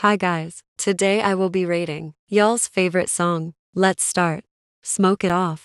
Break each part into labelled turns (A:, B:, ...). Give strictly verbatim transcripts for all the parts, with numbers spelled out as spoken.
A: Hi guys, today I will be rating y'all's favorite song. Let's start. Smoke It Off.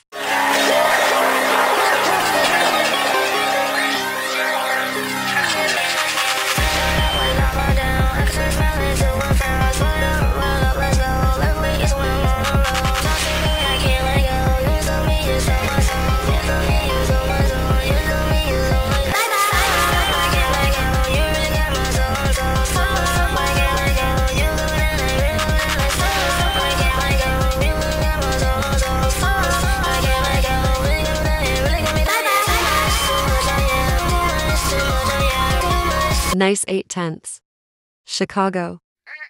A: Nice eight tenths. Chicago.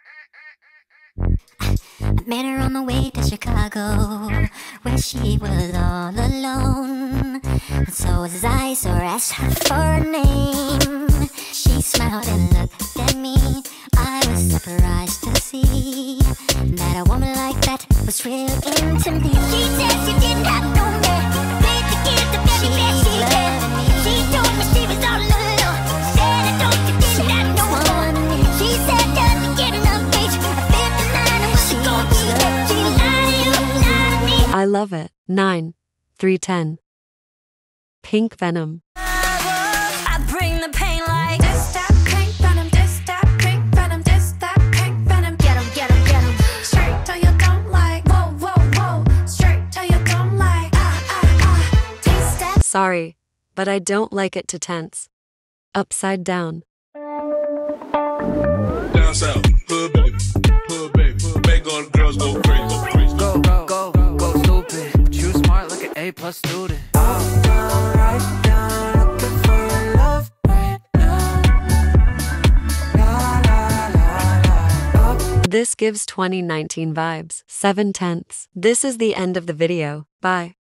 B: I met her on the way to Chicago, where she was all alone. And so as I saw her, asked her for a name. She smiled and looked at me. I was surprised to see that a woman like that was real into me. She said she didn't have no man, paid to give the very best she had. She told me she was all alone. Said I don't you didn't have no one. She said doesn't get enough age. fifty-nine and was gonna be. She lied to you, lied to me.
A: I love it. nine. three ten. Pink Venom.
B: I bring the pain like
C: This that pink venom, this that pink venom, this that pink venom.
B: get 'em, get 'em, get 'em.
C: Straight till you don't like. Whoa, whoa, whoa. Straight till you don't like. Ah, ah, ah. Taste that.
A: Sorry, but I don't like it to tense. Upside down.
D: Down south, hood baby, hood baby, make all the girls go crazy, go crazy.
E: Go, go, go, go stupid. But you smart like an A plus student. Up, down, right down, looking for your love right now. La, la, la, la. Up.
A: This gives twenty nineteen vibes. seven tenths. This is the end of the video. Bye.